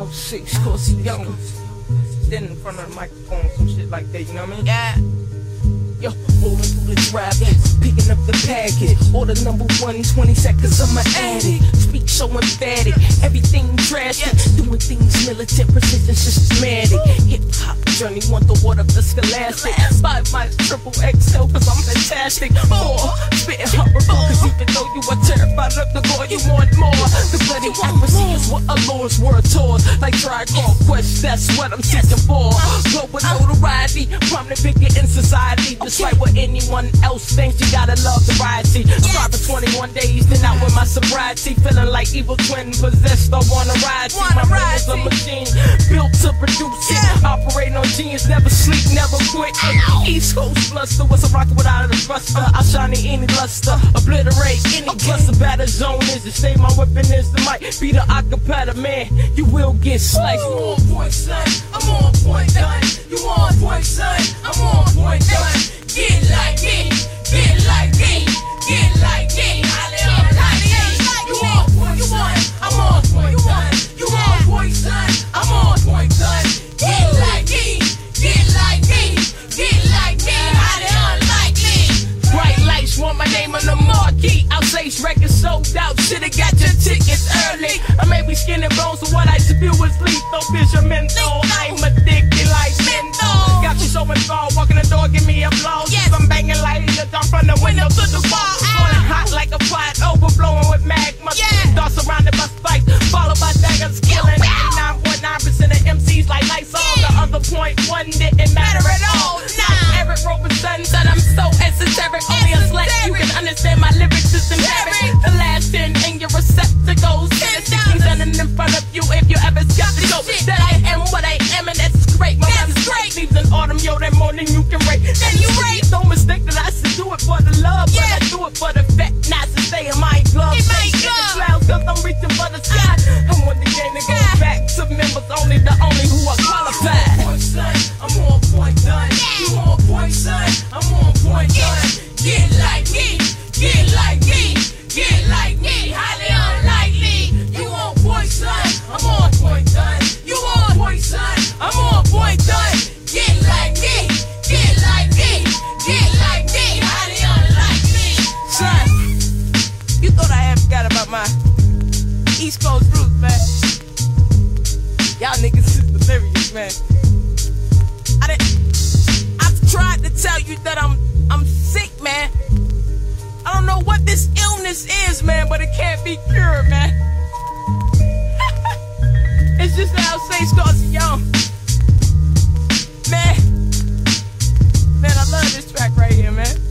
06, cause he young. Then in front of the microphone, some shit like that, you know what I mean? Yeah. Yo, rolling through the drive, picking up the package. Order number 1, 20 seconds, I'm an addict. Speak so emphatic, everything drastic. Doing things militant, precision, systematic. Hip-hop journey, want the water of the scholastic. 5 my triple XL, cause I'm fantastic. 4, spitting horrible, cause even though you are terrified of the gore, you want more. The bloody accuracy is what allures word tours. Like Tribe Called Quest, that's what I'm seeking for. Global notoriety, prominent figure in society. Despite what anyone else thinks, you gotta love the variety. Strive for 21 days, then out with my sobriety. Feeling like evil twin possessed, I wanna ride. My brain is a machine, built to produce it. Operating on genius, never sleep, never quit. East Coast bluster, what's a rocket without a thruster? I'll shine in any luster, obliterate any cluster. Batter zone is to stay, my weapon is the mic. Be the acapella man, you will get sliced. You on point, son, I'm on point, gun. You on point, son, I'm on point, gun. Get like me, get like me, get like me. You on point, son, I'm on point, gun. You on point, son, I'm on point, gun. Get like me, get like me, get like me. Unlikely. Bright lights want my name on the marquee. Outstage records sold out, should've got your tickets early. I may be skin and bones, so what I should do is lethal, vision mental. I'm addicted like menthol. Got you so involved, walking the door, give me a blow. I'm banging like a jump from the window to the wall. Falling hot like a pot, overflowing with magma. Darts surrounded by spikes, followed by daggers, killing 99.9% of MCs like lights on. The other 0.1 didn't matter at all. Now Eric Robertson said I'm so esoteric, only a select you can understand my lyrics is embarrassing. The last 10 in your receptacles, and the 16 standing in front of you if you ever skeptical that I am what I am, and that's great. My rhymes is great, leaves in autumn, yo, that morning you can rate. Then you rate. Don't mistake that I should do it for the love, but I do it for the fat, not to stay in my glove. Clouds, cause I'm reaching for the sky. I want the game to go back to members only, the only who are qualified. Point, son, I'm on point, done. You on point, son, I'm on point, done. Get like me, get like me, get like me. Highly unlikely. You on point, son, I'm on point, done. You on point, son, I'm on point, done. Get like me, get like me, get like me. Highly unlikely. Son, you thought I had forgot about my East Coast roots, man. Y'all niggas is delirious, man. I've tried to tell you that I'm sick, man. I don't know what this illness is, man, but it can't be cured, man. It's just that I'll say starts young. Man, I love this track right here, man.